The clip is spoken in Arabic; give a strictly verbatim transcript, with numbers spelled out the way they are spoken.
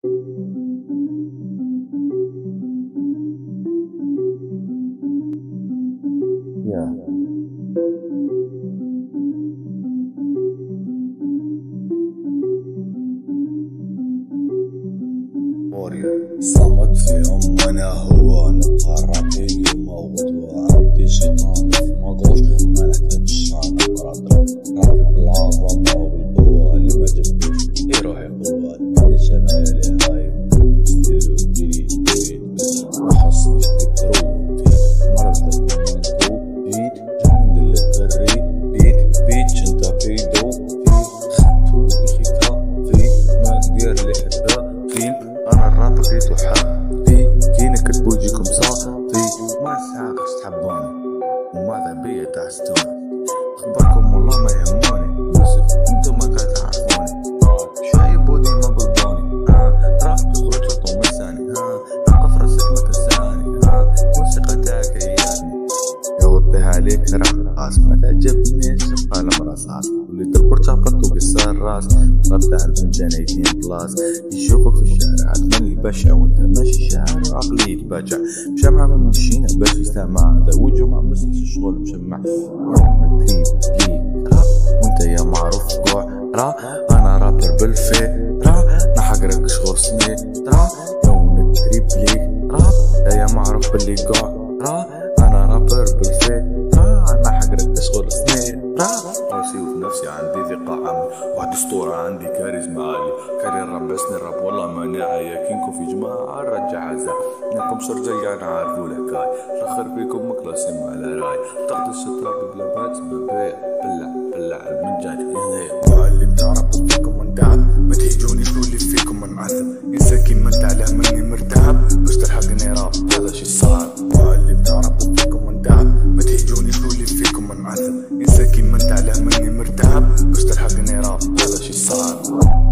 Yeah. صمت فيهم وانا هو نبقى رابي اليوم وغدوة عندي شيطان في مغوش ما نحتاجش انا نقرا رابي بالعظمة والقوة اللي ما جبتوش يروح يقوى مانيش انايا لي هاي ستيلو ديري ديري ما خصنيش تكرو مرض دوكومنتو بيت جاي ندير الري بيت بيت انت بيدو في خدتو بخيكا في ما ندير لي حدا فين انا الراب خيتو حبي كينا كتبو يجيكم صافي ما ساقش تحبوني وماذا بيا تحسدوني اخباركم والله ما يهموني يوسف انتو ما كتعرفوني شايب وديما بالبوني ها راب تخرج وطو مساني ها نقف راسك ما تنساني ها موسيقى تاعك هياني يوضيها عليك راس ما تعجبنيش قلم رصاص واللي تربر تعقدو قصار راس غطى الفنجان اثنين بلاص يشوفك في الشارع تمني بشع وانت ماشي شاعر وعقلي يتبجع مشمع من مشينا باش يستمع ذا وجه مع مسلس الشغل مشمع يوم تريب ليك راب وانت يا معروف كوع را انا رابر بالفي را نحقرك شغل سني را يوم تريب ليك راب يا معروف باللي كوع را انا رابر بالفي را انا حقرك اشغل سني را راسي وفي نفسي عندي ثقة عامة واحد اسطورة عندي كاريزما عالية كارير راب بسني الراب والله ماني عايا كينكو في جماعة رجع عزا نقوم شرجايا نعرفو الحكاية الاخر فيكم مكلاسين على راي تاخد الشطرة بلا بات ببيع بلع بلع المنجان معلم تعرفو فيكم من دعم ما تهجوني تقولي فيكم من عذب ينساكي ما انت على مني مرتعب باش تلحقني راب هذا شي صعب معلم تعرفو فيكم من دعم ما تهجوني تقولي فيكم من عذب ينساكي ما انت على مني مرتعب باش تلحقني راب هذا شي صعب